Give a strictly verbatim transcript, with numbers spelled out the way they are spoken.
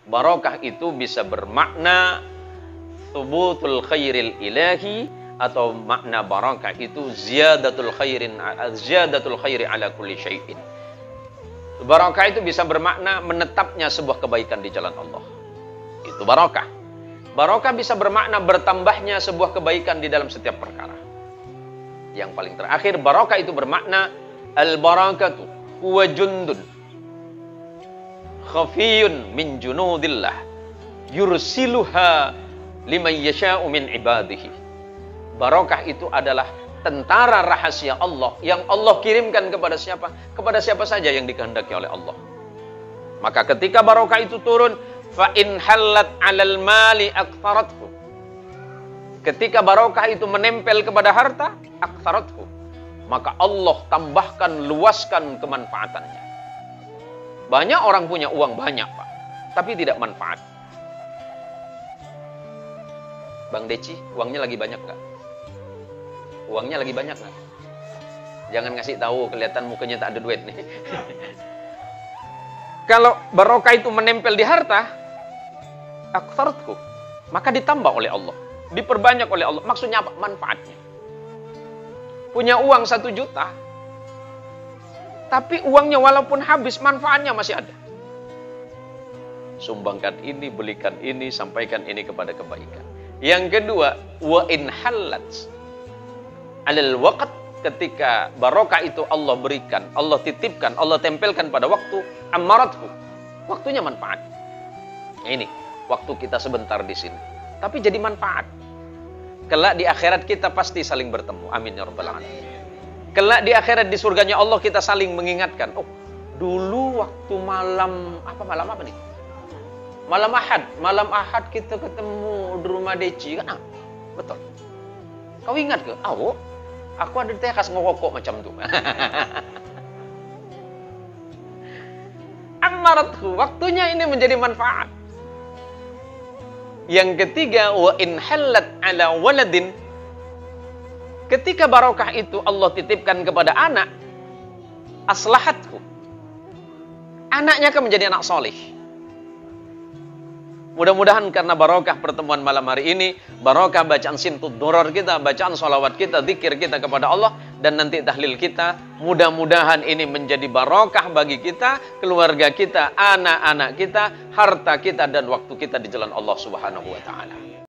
Barokah itu bisa bermakna thubutul khairil ilahi, atau makna barokah itu ziyadatul khairin ziyadatul khairi ala kulli syai'in. Barokah itu bisa bermakna menetapnya sebuah kebaikan di jalan Allah. Itu barokah. Barokah bisa bermakna bertambahnya sebuah kebaikan di dalam setiap perkara. Yang paling terakhir, barokah itu bermakna al-barakatu huwa jundun khafiyun min junudillah yursiluha liman yasha'u min ibadihi. Barokah itu adalah tentara rahasia Allah yang Allah kirimkan kepada siapa? Kepada siapa saja yang dikehendaki oleh Allah. Maka ketika barokah itu turun, fa in halat 'alal mali aktharathu. Ketika barokah itu menempel kepada harta, aktharathu, maka Allah tambahkan, luaskan kemanfaatannya. Banyak orang punya uang banyak, Pak, tapi tidak manfaat. Bang Deci, uangnya lagi banyak nggak? Uangnya lagi banyak nggak? Jangan ngasih tahu, kelihatan mukanya tak ada duit nih. Kalau barokah itu menempel di harta, aktsaratku, maka ditambah oleh Allah, diperbanyak oleh Allah. Maksudnya apa? Manfaatnya. Punya uang satu juta, tapi uangnya walaupun habis, manfaatnya masih ada. Sumbangkan ini, belikan ini, sampaikan ini kepada kebaikan. Yang kedua, wa in halat 'alal waqt, ketika barokah itu Allah berikan, Allah titipkan, Allah tempelkan pada waktu, amarathu, waktunya manfaat. Ini waktu kita sebentar di sini, tapi jadi manfaat. Kelak di akhirat kita pasti saling bertemu. Amin ya rabbal alamin. Kelak di akhirat di surganya Allah kita saling mengingatkan. Oh, dulu waktu malam apa malam apa nih? Malam Ahad, malam Ahad kita ketemu di rumah Deci kan? Ah, betul. Kau ingat ke? Oh, aku ada tekas ngokok macam tu. Amarathu, waktunya ini menjadi manfaat. Yang ketiga, wa in halat 'ala waladin, ketika barokah itu Allah titipkan kepada anak, aslahatku, anaknya akan menjadi anak soleh. Mudah-mudahan karena barokah pertemuan malam hari ini, barokah bacaan sintud durar kita, bacaan salawat kita, zikir kita kepada Allah, dan nanti tahlil kita, mudah-mudahan ini menjadi barokah bagi kita, keluarga kita, anak-anak kita, harta kita, dan waktu kita di jalan Allah Subhanahu wa ta'ala.